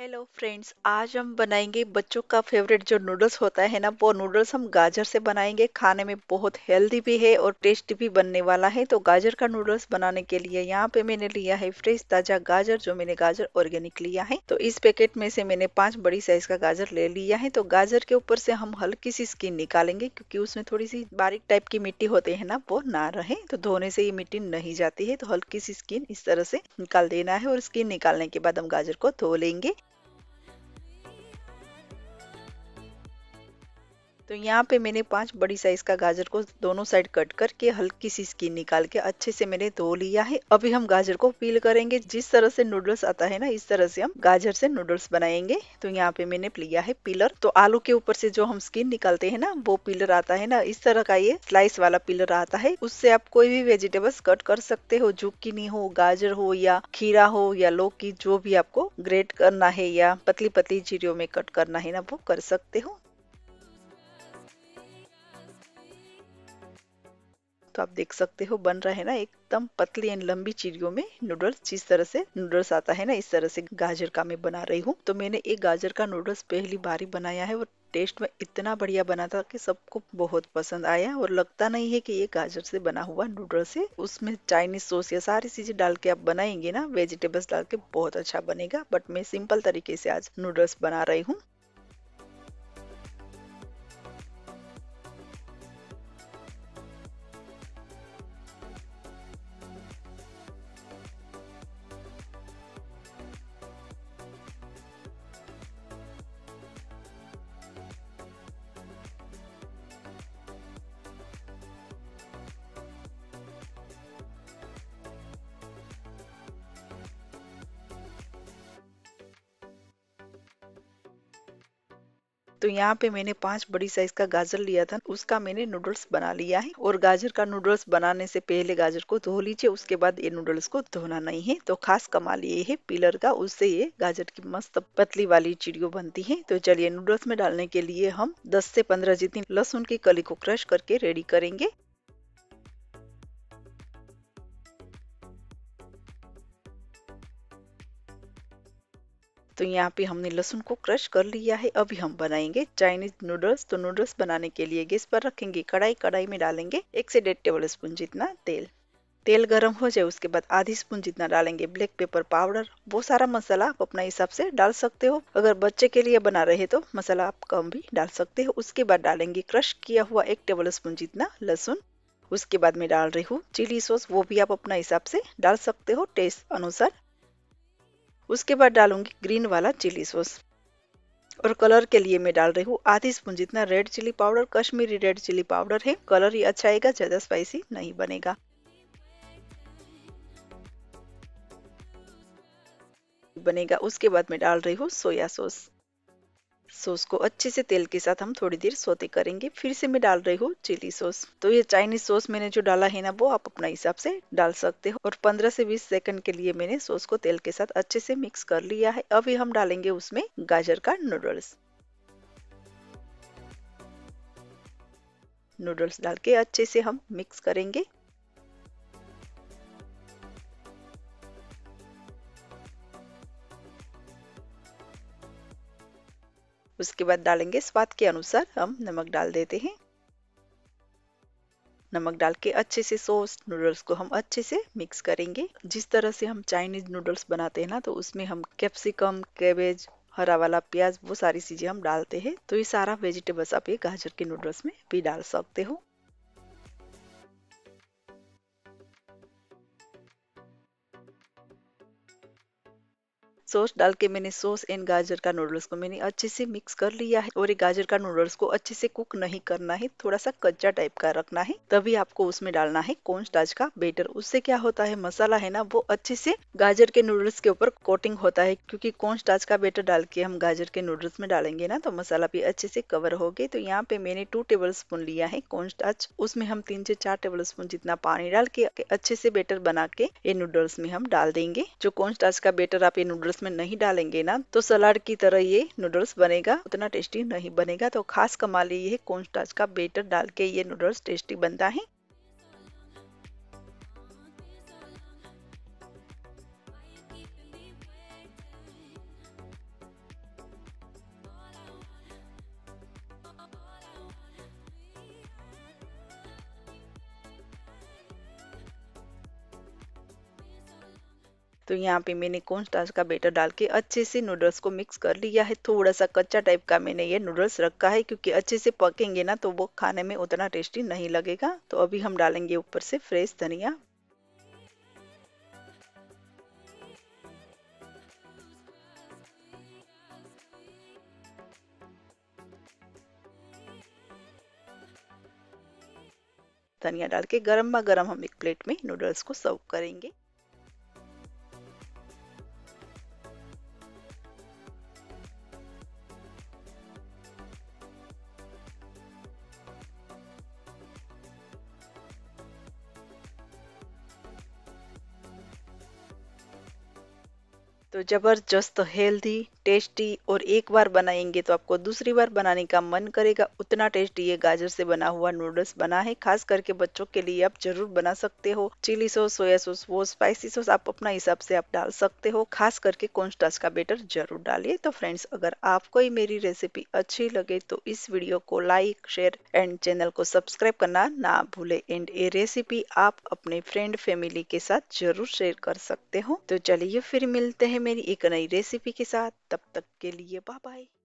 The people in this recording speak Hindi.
हेलो फ्रेंड्स, आज हम बनाएंगे बच्चों का फेवरेट जो नूडल्स होता है ना, वो नूडल्स हम गाजर से बनाएंगे। खाने में बहुत हेल्दी भी है और टेस्टी भी बनने वाला है। तो गाजर का नूडल्स बनाने के लिए यहाँ पे मैंने लिया है फ्रेश ताजा गाजर, जो मैंने गाजर ऑर्गेनिक लिया है। तो इस पैकेट में से मैंने 5 बड़ी साइज का गाजर ले लिया है। तो गाजर के ऊपर से हम हल्की सी स्किन निकालेंगे, क्योंकि उसमें थोड़ी सी बारीक टाइप की मिट्टी होती है ना, वो ना रहे। तो धोने से ये मिट्टी नहीं जाती है। तो हल्की सी स्किन इस तरह से निकाल देना है और स्किन निकालने के बाद हम गाजर को धो लेंगे। तो यहाँ पे मैंने 5 बड़ी साइज का गाजर को दोनों साइड कट करके हल्की सी स्किन निकाल के अच्छे से मैंने धो लिया है। अभी हम गाजर को पील करेंगे। जिस तरह से नूडल्स आता है ना, इस तरह से हम गाजर से नूडल्स बनाएंगे। तो यहाँ पे मैंने लिया है पिलर। तो आलू के ऊपर से जो हम स्किन निकालते हैं ना, वो पिलर आता है ना, इस तरह का ये स्लाइस वाला पिलर आता है। उससे आप कोई भी वेजिटेबल्स कट कर सकते हो। जुक्कीनी हो, गाजर हो, या खीरा हो, या लौकी, जो भी आपको ग्रेट करना है या पतली पतली चीरियों में कट करना है ना, वो कर सकते हो। तो आप देख सकते हो बन रहा है ना, एकदम पतली एंड लंबी चीरियों में नूडल्स। जिस तरह से नूडल्स आता है ना, इस तरह से गाजर का मैं बना रही हूँ। तो मैंने एक गाजर का नूडल्स पहली बार ही बनाया है और टेस्ट में इतना बढ़िया बना था कि सबको बहुत पसंद आया। और लगता नहीं है कि ये गाजर से बना हुआ नूडल्स है। उसमें चाइनीज सॉस या सारी चीजें डाल के आप बनाएंगे ना, वेजिटेबल्स डाल के, बहुत अच्छा बनेगा। बट मैं सिंपल तरीके से आज नूडल्स बना रही हूँ। तो यहाँ पे मैंने 5 बड़ी साइज का गाजर लिया था, उसका मैंने नूडल्स बना लिया है। और गाजर का नूडल्स बनाने से पहले गाजर को धो लीजिए, उसके बाद ये नूडल्स को धोना नहीं है। तो खास कमाल ये है पिलर का, उससे ये गाजर की मस्त पतली वाली चिड़ियों बनती है। तो चलिए, नूडल्स में डालने के लिए हम 10 से 15 जितनी लहसुन की कली को क्रश करके रेडी करेंगे। तो यहाँ पे हमने लहसुन को क्रश कर लिया है। अभी हम बनाएंगे चाइनीज नूडल्स। तो नूडल्स बनाने के लिए गैस पर रखेंगे कढ़ाई। कढ़ाई में डालेंगे 1 से 1.5 टेबल स्पून जितना तेल। तेल गर्म हो जाए, उसके बाद आधी स्पून जितना डालेंगे ब्लैक पेपर पाउडर। वो सारा मसाला आप अपने हिसाब से डाल सकते हो। अगर बच्चे के लिए बना रहे तो मसाला आप कम भी डाल सकते हो। उसके बाद डालेंगे क्रश किया हुआ 1 टेबल स्पून जितना लहसुन। उसके बाद में डाल रही हूँ चिली सॉस, वो भी आप अपना हिसाब से डाल सकते हो टेस्ट अनुसार। उसके बाद डालूंगी ग्रीन वाला चिली सॉस। और कलर के लिए मैं डाल रही हूँ आधी स्पून जितना red chilli powder. Kashmiri red chilli powder है, कलर ही अच्छा आएगा, ज्यादा स्पाइसी नहीं बनेगा। उसके बाद मैं डाल रही हूँ सोया सॉस। सॉस को अच्छे से तेल के साथ हम थोड़ी देर सोते करेंगे। फिर से मैं डाल रही हूँ चिली सॉस। तो ये चाइनीज सॉस मैंने जो डाला है ना, वो आप अपना हिसाब से डाल सकते हो। और 15 से 20 सेकंड के लिए मैंने सॉस को तेल के साथ अच्छे से मिक्स कर लिया है। अभी हम डालेंगे उसमें गाजर का नूडल्स। नूडल्स डाल के अच्छे से हम मिक्स करेंगे। उसके बाद डालेंगे स्वाद के अनुसार हम नमक डाल देते हैं। नमक डाल के अच्छे से सॉस नूडल्स को हम अच्छे से मिक्स करेंगे। जिस तरह से हम चाइनीज नूडल्स बनाते हैं ना, तो उसमें हम कैप्सिकम, कैबेज, हरा वाला प्याज, वो सारी चीजें हम डालते हैं। तो ये सारा वेजिटेबल्स आप ये गाजर के नूडल्स में भी डाल सकते हो। सॉस डाल के मैंने सॉस एंड गाजर का नूडल्स को मैंने अच्छे से मिक्स कर लिया है। और ये गाजर का नूडल्स को अच्छे से कुक नहीं करना है, थोड़ा सा कच्चा टाइप का रखना है। तभी आपको उसमें डालना है कॉर्न स्टार्च का बेटर। उससे क्या होता है, मसाला है ना, वो अच्छे से गाजर के नूडल्स के ऊपर कोटिंग होता है। क्योंकि कॉर्न स्टार्च का बेटर डाल के हम गाजर के नूडल्स में डालेंगे ना, तो मसाला भी अच्छे से कवर हो गए। तो यहाँ पे मैंने 2 टेबल स्पून लिया है कॉर्न स्टार्च। उसमें हम 3 से 4 टेबल स्पून जितना पानी डाल के अच्छे से बेटर बना के ये नूडल्स में हम डाल देंगे। जो कॉर्न स्टार्च का बेटर आप ये नूडल्स में नहीं डालेंगे ना, तो सलाद की तरह ये नूडल्स बनेगा, उतना टेस्टी नहीं बनेगा। तो खास कमाल ये है, कॉर्न स्टार्च का बेटर डाल के ये नूडल्स टेस्टी बनता है। तो यहाँ पे मैंने कॉर्न स्टार्च का बैटर डाल के अच्छे से नूडल्स को मिक्स कर लिया है। थोड़ा सा कच्चा टाइप का मैंने ये नूडल्स रखा है, क्योंकि अच्छे से पकेंगे ना तो वो खाने में उतना टेस्टी नहीं लगेगा। तो अभी हम डालेंगे ऊपर से फ्रेश धनिया। धनिया डाल के गरमा गरम हम एक प्लेट में नूडल्स को सर्व करेंगे। तो जबरदस्त हेल्दी टेस्टी, और एक बार बनाएंगे तो आपको दूसरी बार बनाने का मन करेगा, उतना टेस्टी ये गाजर से बना हुआ नूडल्स बना है। खास करके बच्चों के लिए आप जरूर बना सकते हो। चिली सॉस, सोया सॉस, वो स्पाइसी सॉस आप अपना हिसाब से आप डाल सकते हो। खास करके कॉर्नस्टार्च का बैटर जरूर डालिए। तो फ्रेंड्स, अगर आपको ही मेरी रेसिपी अच्छी लगे तो इस वीडियो को लाइक, शेयर एंड चैनल को सब्सक्राइब करना ना भूले। एंड ये रेसिपी आप अपने फ्रेंड फैमिली के साथ जरूर शेयर कर सकते हो। तो चलिए फिर मिलते हैं मेरी एक नई रेसिपी के साथ। तब तक के लिए बाय बाय।